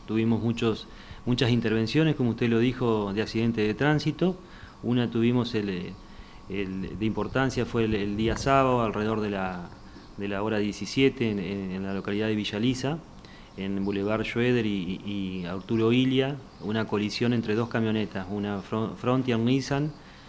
tuvimos muchas intervenciones, como usted lo dijo, de accidentes de tránsito. Una tuvimos de importancia fue el día sábado, alrededor de la hora 17, en la localidad de Villa Lisa, en Boulevard Schroeder y Arturo Illia, una colisión entre dos camionetas, una Frontier Nissan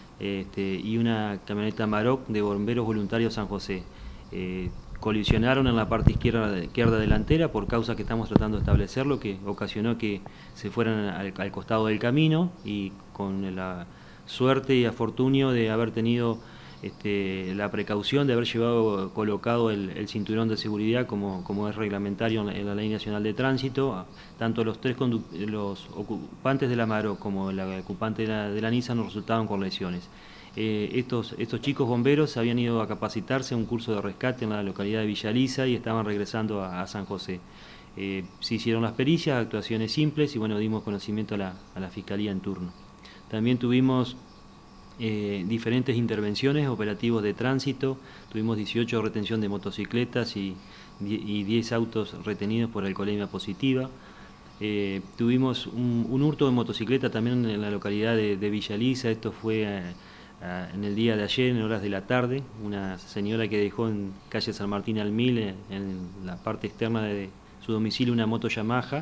y una camioneta Maroc de Bomberos Voluntarios San José. Colisionaron en la parte izquierda delantera por causa que estamos tratando de establecer, lo que ocasionó que se fueran al costado del camino, y con la suerte y afortunio de haber tenido la precaución de haber colocado el cinturón de seguridad como es reglamentario en la Ley Nacional de Tránsito. Tanto los ocupantes de la Maroc como el ocupante de la Nissan resultaron con lesiones. Estos chicos bomberos habían ido a capacitarse a un curso de rescate en la localidad de Villa Lisa y estaban regresando a San José. Se hicieron las pericias, actuaciones simples, y bueno, dimos conocimiento a la Fiscalía en turno. También tuvimos diferentes intervenciones, operativos de tránsito. Tuvimos 18 retención de motocicletas y 10 autos retenidos por alcoholemia positiva. Tuvimos un hurto de motocicleta también en la localidad de Villa Lisa. Esto fue en el día de ayer, en horas de la tarde. Una señora que dejó en calle San Martín al Mil, en la parte externa de su domicilio, una moto Yamaha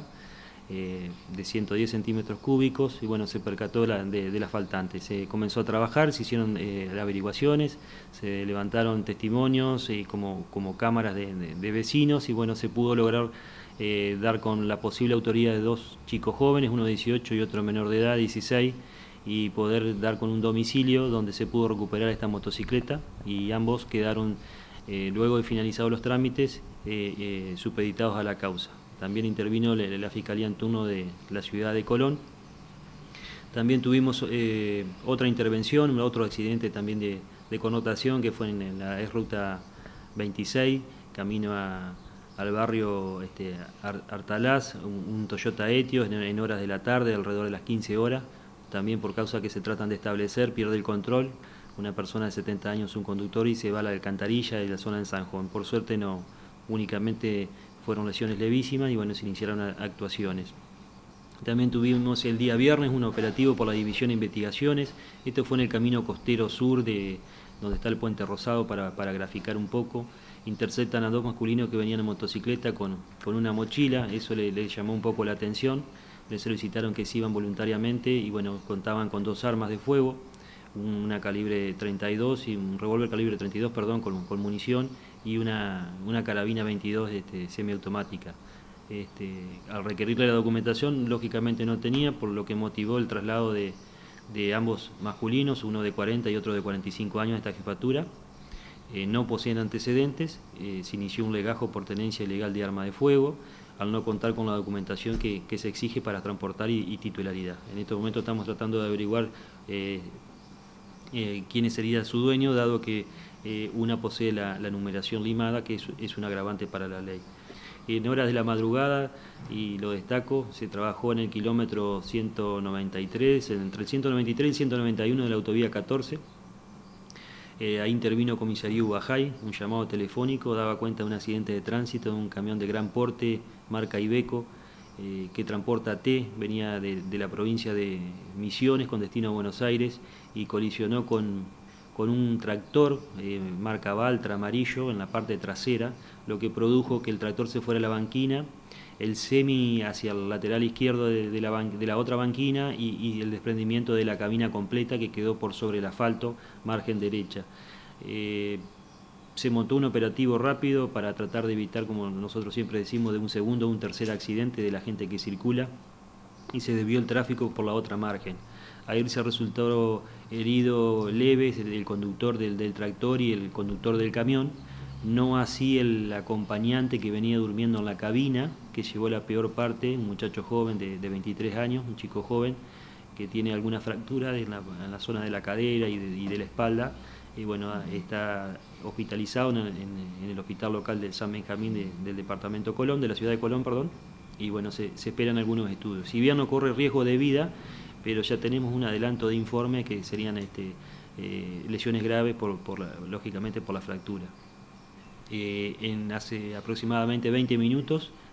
de 110 centímetros cúbicos, y bueno, se percató del asfaltante. Se comenzó a trabajar, se hicieron averiguaciones, se levantaron testimonios como cámaras de vecinos, y bueno, se pudo lograr dar con la posible autoría de dos chicos jóvenes, uno de 18 y otro menor de edad, 16, y poder dar con un domicilio donde se pudo recuperar esta motocicleta, y ambos quedaron, luego de finalizados los trámites, supeditados a la causa. También intervino la Fiscalía en turno de la ciudad de Colón. También tuvimos otra intervención, otro accidente también de connotación, que fue en la ruta 26, camino al barrio Artalaz, un Toyota Etios en horas de la tarde, alrededor de las 15 horas. También por causa que se tratan de establecer, pierde el control una persona de 70 años, un conductor, y se va a la alcantarilla de la zona de San Juan. Por suerte no, únicamente fueron lesiones levísimas, y bueno, se iniciaron actuaciones. También tuvimos el día viernes un operativo por la División de Investigaciones. Esto fue en el camino costero sur, donde está el Puente Rosado, para graficar un poco. Interceptan a dos masculinos que venían en motocicleta con una mochila. Eso le llamó un poco la atención. Le solicitaron que se iban voluntariamente, y bueno, contaban con dos armas de fuego, una calibre 32 y un revólver calibre 32, perdón, con munición, y una carabina 22 semiautomática. Al requerirle la documentación, lógicamente no tenía, por lo que motivó el traslado de ambos masculinos, uno de 40 y otro de 45 años, a esta jefatura. No poseen antecedentes. Se inició un legajo por tenencia ilegal de arma de fuego, al no contar con la documentación que se exige para transportar y titularidad. En este momento estamos tratando de averiguar quién sería su dueño, dado que una posee la numeración limada, que es un agravante para la ley. En horas de la madrugada, y lo destaco, se trabajó en el kilómetro 193, entre el 193 y el 191 de la autovía 14. Ahí intervino Comisaría Ubajay, un llamado telefónico daba cuenta de un accidente de tránsito de un camión de gran porte, marca Iveco, que transporta té, venía de la provincia de Misiones con destino a Buenos Aires, y colisionó con un tractor marca Valtra amarillo en la parte trasera, lo que produjo que el tractor se fuera a la banquina, el semi hacia el lateral izquierdo de la otra banquina, y el desprendimiento de la cabina completa, que quedó por sobre el asfalto, margen derecha. Se montó un operativo rápido para tratar de evitar, como nosotros siempre decimos, de un segundo o un tercer accidente de la gente que circula, y se desvió el tráfico por la otra margen. Ahí se resultó herido leves el conductor del tractor y el conductor del camión, no así el acompañante que venía durmiendo en la cabina, que llevó la peor parte, un muchacho joven de 23 años, un chico joven, que tiene alguna fractura en la zona de la cadera y de la espalda, y bueno, está hospitalizado en el hospital local de San Benjamín del departamento Colón, de la ciudad de Colón, perdón, y bueno, se esperan algunos estudios. Si bien no corre riesgo de vida, pero ya tenemos un adelanto de informe que serían lesiones graves, lógicamente por la fractura. Hace aproximadamente 20 minutos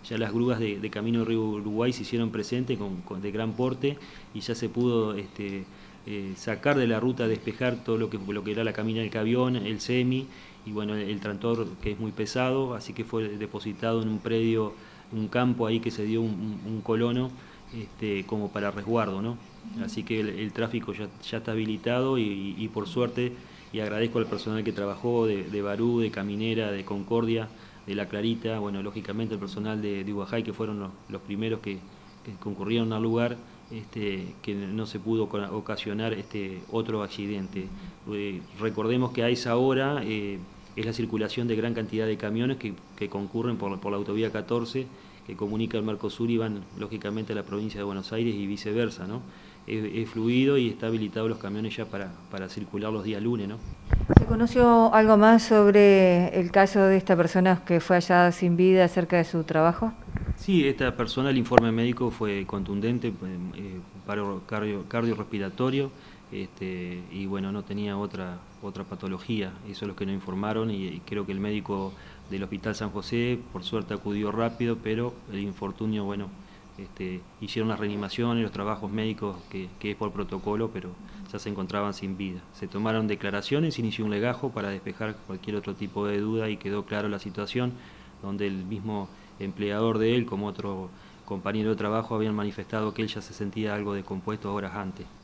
ya las grúas de Camino Río Uruguay se hicieron presentes de gran porte y ya se pudo sacar de la ruta, despejar todo lo que era la cabina del camión, el semi y bueno, el tractor, que es muy pesado, así que fue depositado en un predio, un campo ahí que se dio un colono como para resguardo, ¿no? Así que el tráfico ya está habilitado y por suerte, y agradezco al personal que trabajó de Barú, de Caminera, de Concordia, de La Clarita, bueno, lógicamente el personal de Huajay, que fueron los primeros que concurrieron al lugar, que no se pudo ocasionar otro accidente. Recordemos que a esa hora es la circulación de gran cantidad de camiones que concurren por la autovía 14, que comunica el Mercosur y van lógicamente a la provincia de Buenos Aires y viceversa, ¿no? Es fluido y está habilitado los camiones ya para circular los días lunes, ¿no? ¿Se conoció algo más sobre el caso de esta persona que fue hallada sin vida acerca de su trabajo? Sí, esta persona, el informe médico fue contundente, paro cardiorrespiratorio, y bueno, no tenía otra patología, eso es lo que nos informaron y creo que el médico del Hospital San José, por suerte acudió rápido, pero el infortunio, bueno, hicieron las reanimaciones, los trabajos médicos que es por protocolo, pero ya se encontraban sin vida. Se tomaron declaraciones, se inició un legajo para despejar cualquier otro tipo de duda y quedó claro la situación, donde el mismo empleador de él, como otro compañero de trabajo, habían manifestado que él ya se sentía algo descompuesto horas antes.